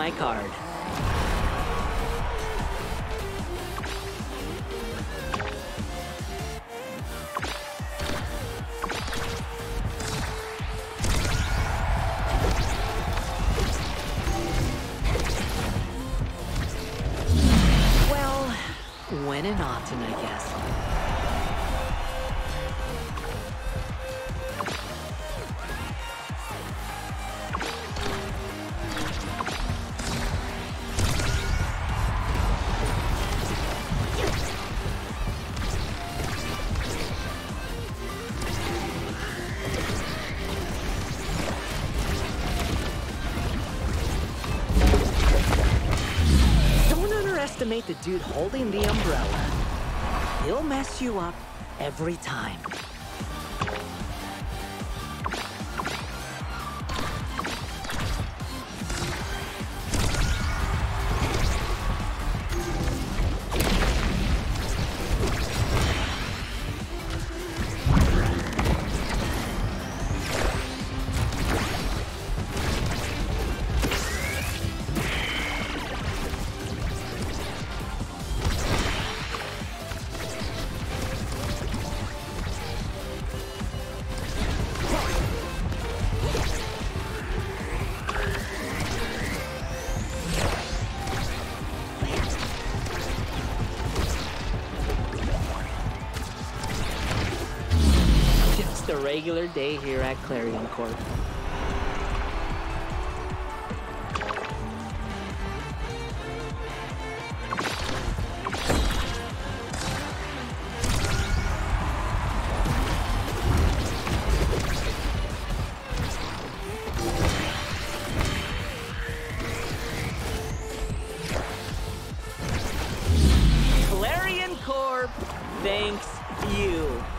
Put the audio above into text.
my card. Well, when and often, I guess. Underestimate the dude holding the umbrella. He'll mess you up every time. A regular day here at Clarion Corp. Clarion Corp thanks you.